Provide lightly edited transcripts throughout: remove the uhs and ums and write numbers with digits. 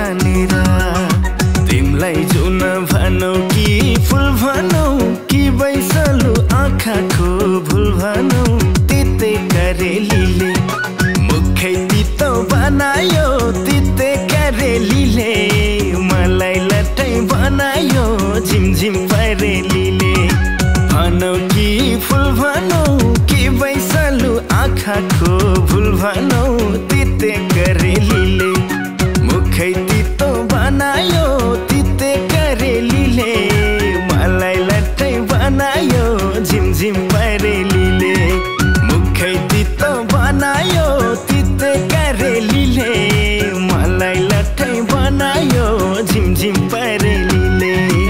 तानेर तिमलाई जुन भनौ कि फुल भनौ कि बैसलु आँखाको भुल भनौ तिते करेलीले मुखै तितो बनायो तिते करेलीले मलाई लट्टै बनायो झिमझिम परेलीले भनौ कि फुल भनौ कि बैसलु आँखाको भुल भनौ तिते करेलीले मुखै तितो बनायो तिते करेलीले मलाई लट्टै बनायो झिमझिम परेलीले मुखै तितो बनायो तिते करेलीले मलाई लट्टै बनायो झिमझिम परेलीले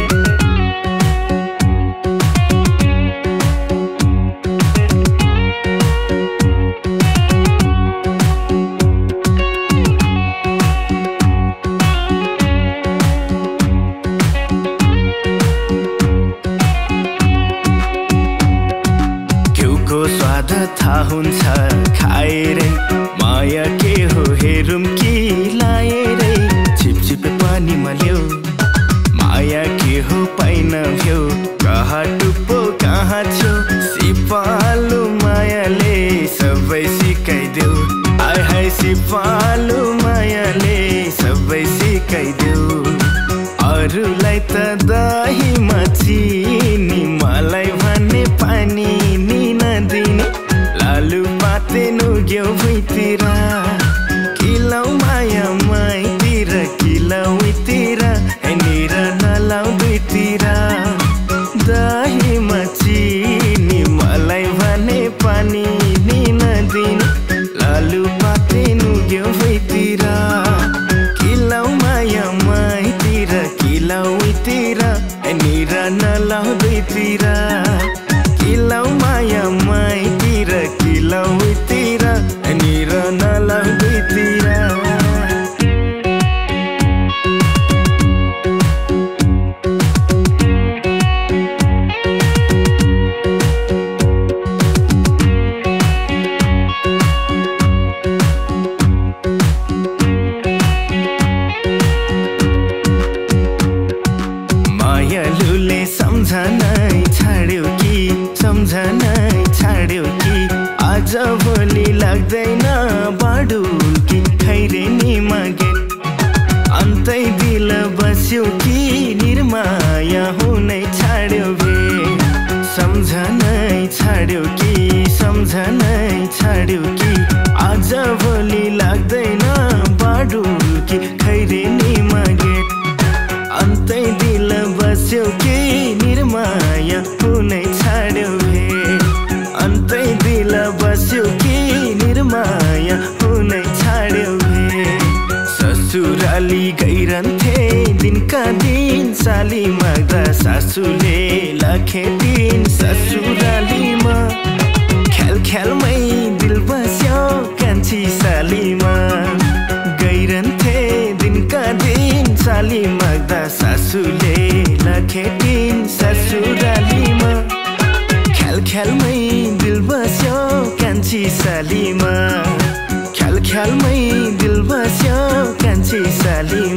स्वाद थाहा हुन्छ खाएरै माया के हो हेरौँ कि लाएरै छिपछिपे पानीमा ल्याऊ माया के हो पाइन भ्यौ कहाँ टुप्पो कहाँ छौ सिपालु मायाले सबै सिकाइदेऊ आइ हाय सिपालु मायाले सबै सिकाइदेऊ अरूलाई त दहीमा चिनी मलाई भने पानी नि नदिने लालु पाते नुग्यौ भुइँतिर किलाउ माया माइतिर किलाउ उतिर हेनेर नलाउ दुईतिर दहीमा चिनी मलाई भने पानी नि नदिने लालु पाते नुग्यौ भुइँतिर किलाउ माया माइतिर किलाउ उतिर हेनेर नलाउ दुईतिर किलाउ माया माइतिर किलाउ उतिर हेनेर नलाउ दुईतिर मायालुले सम्झनै छाड्यो कि सम्झनै छाड्यो कि आज भोलि लाग्दैन बाडुल कि खैरेनीमा गेट अन्तै दिल बस्यो कि निर्माया हुनै छाड्यो भे सम्झनै छाड्यो कि सम्झनै छाड्यो कि आज भोलि लाग्दैन बाडुल कि खैरेनीमा गेट अन्तै दिल बस्यो कि निर्माया हुनै छाड्यो भे अन्तै दिल बस्यो कि निर्माया हुनै छाड्यो भे ससुराली गइरहन्थे दिनका दिन साली माग्दा सासूले लाखे दिन ससुरालीमा ख्याल ख्यालमै दिल बस्यो कान्छी सालीमा गइरहन्थे दिनका दिन साली माग्दा सासूले लाखे दिन ससुरालीमा ख्याल ख्यालमै दिल बस्यो कान्छी सालीमा ख्याल ख्यालमै दिल बस्यो कान्छी सालीमा